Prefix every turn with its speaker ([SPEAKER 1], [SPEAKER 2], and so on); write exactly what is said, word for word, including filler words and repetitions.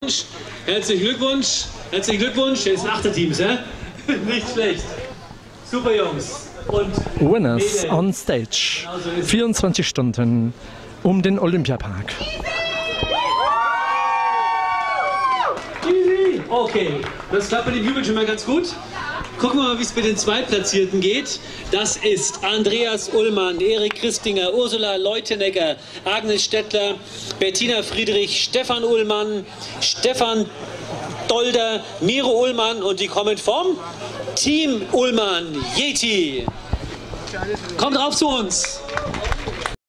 [SPEAKER 1] Herzlichen Glückwunsch, herzlichen Glückwunsch. Jetzt ein Achterteams, hä? Nicht schlecht. Super Jungs. Und
[SPEAKER 2] Winners on Stage. vierundzwanzig Stunden um den Olympiapark.
[SPEAKER 1] Okay, das klappt mit dem Jubel schon mal ganz gut. Gucken wir mal, wie es mit den Zweitplatzierten geht. Das ist Andreas Ullmann, Erik Christinger, Ursula Leutenegger, Agnes Stettler, Bettina Friedrich, Stefan Ullmann, Stefan Dolder, Miro Ullmann und die kommen vom Team Ullmann Yeti. Kommt rauf zu uns.